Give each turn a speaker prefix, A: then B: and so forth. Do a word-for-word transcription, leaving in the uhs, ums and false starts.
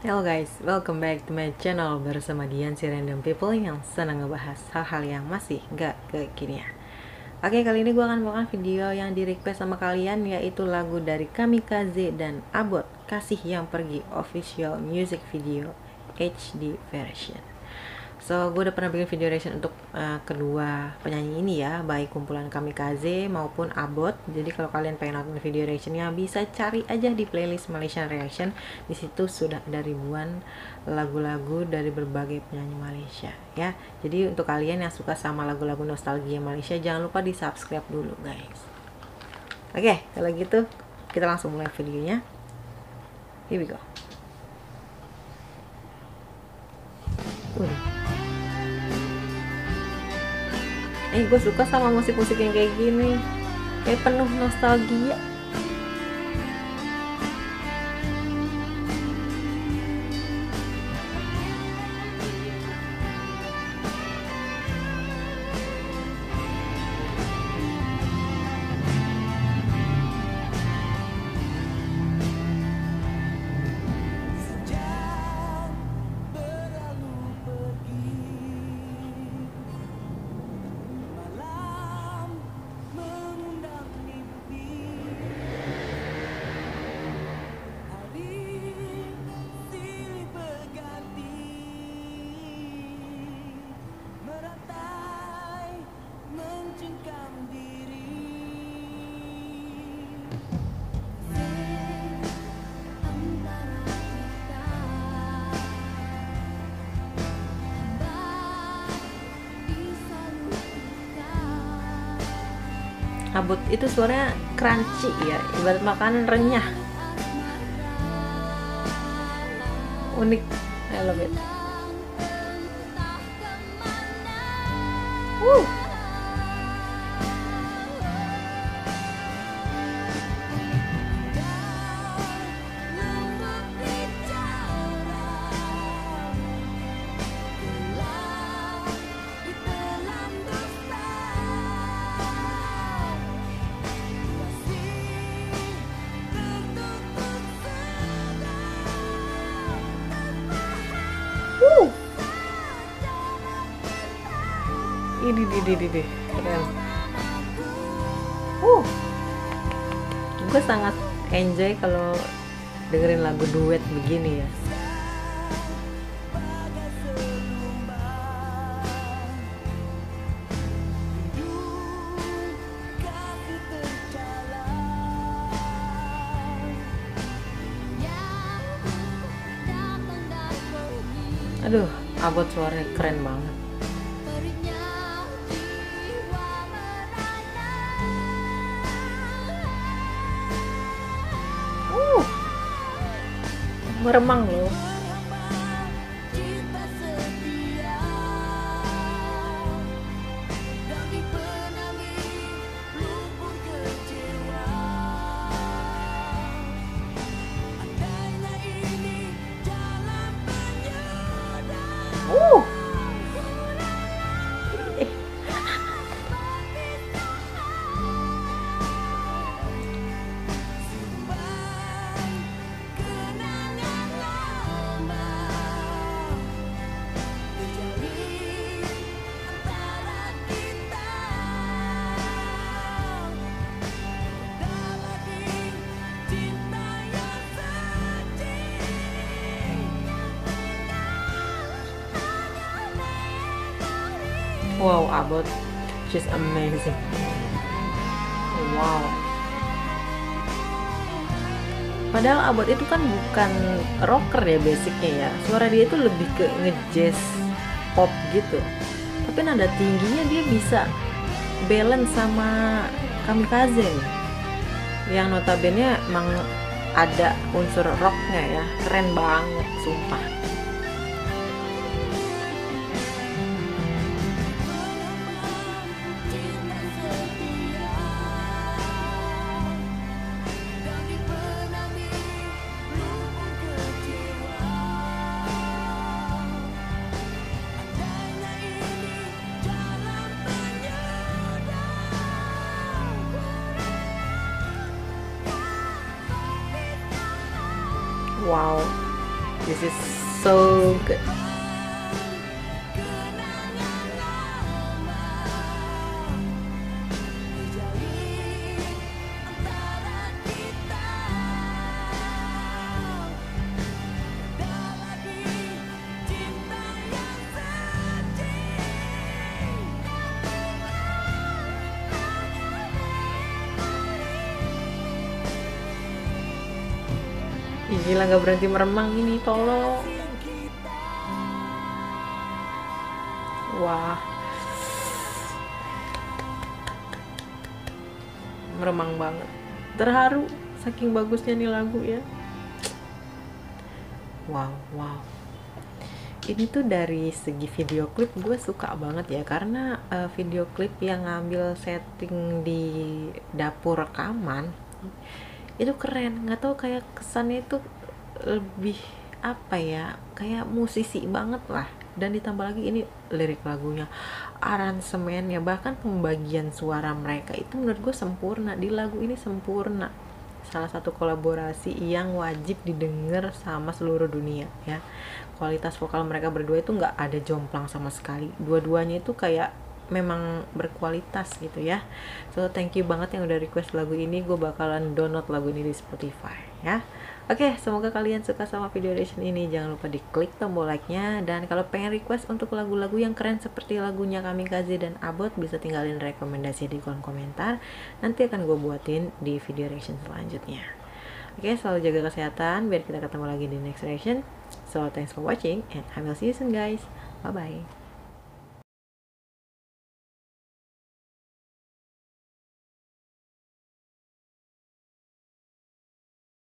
A: Hello guys, welcome back to my channel bersama Dian, si random people yang senang ngebahas hal-hal yang masih gak kekinian. Oke, kali ini gue akan bawakan video yang di request sama kalian, yaitu lagu dari Kamikaze dan Abot, Kasih Yang Pergi Official Music Video H D version. So, gue udah pernah bikin video reaction untuk uh, kedua penyanyi ini ya, baik kumpulan Kamikaze maupun Abot. Jadi kalau kalian pengen nonton video reactionnya, bisa cari aja di playlist Malaysian Reaction. Di situ sudah ada ribuan lagu-lagu dari berbagai penyanyi Malaysia ya. Jadi untuk kalian yang suka sama lagu-lagu nostalgia Malaysia, jangan lupa di subscribe dulu guys. Oke, kalau gitu kita langsung mulai videonya. Here we go. Uh. Eh, gue suka sama musik-musik yang kayak gini, kayak penuh nostalgia. Abot itu suaranya crunchy ya, ibarat makanan renyah, unik. I love it. Woo. Ini di di di di keren. Uh, gue sangat enjoy kalau dengerin lagu duet begini ya. Aduh, Abot suaranya keren banget. Meremang loh. Uh. Wow, Abot just amazing. Wow. Padahal Abot itu kan bukan rocker ya basicnya ya. Suara dia itu lebih ke nge-jazz pop gitu. Tapi nada tingginya dia bisa balance sama Kamikaze nih, yang notabene emang ada unsur rocknya ya. Keren banget, sumpah. Wow, This is so good. Ih, gila nggak berhenti meremang ini, tolong. Wah, meremang banget, terharu saking bagusnya nih lagu ya. Wow, wow. Ini tuh dari segi video klip gue suka banget ya, karena uh, video klip yang ngambil setting di dapur rekaman itu keren. Nggak tahu, kayak kesannya itu lebih apa ya, kayak musisi banget lah. Dan ditambah lagi ini lirik lagunya, aransemennya, bahkan pembagian suara mereka itu menurut gue sempurna. Di lagu ini sempurna, salah satu kolaborasi yang wajib didengar sama seluruh dunia ya. Kualitas vokal mereka berdua itu nggak ada jomplang sama sekali, dua-duanya itu kayak memang berkualitas gitu ya. So thank you banget yang udah request lagu ini, gue bakalan download lagu ini di Spotify ya. Oke, semoga kalian suka sama video reaction ini. Jangan lupa diklik tombol like-nya, dan kalau pengen request untuk lagu-lagu yang keren seperti lagunya Kamikaze dan Abot, bisa tinggalin rekomendasi di kolom komentar. Nanti akan gue buatin di video reaction selanjutnya. Oke, selalu jaga kesehatan biar kita ketemu lagi di next reaction. So thanks for watching and I will see you soon guys. Bye bye.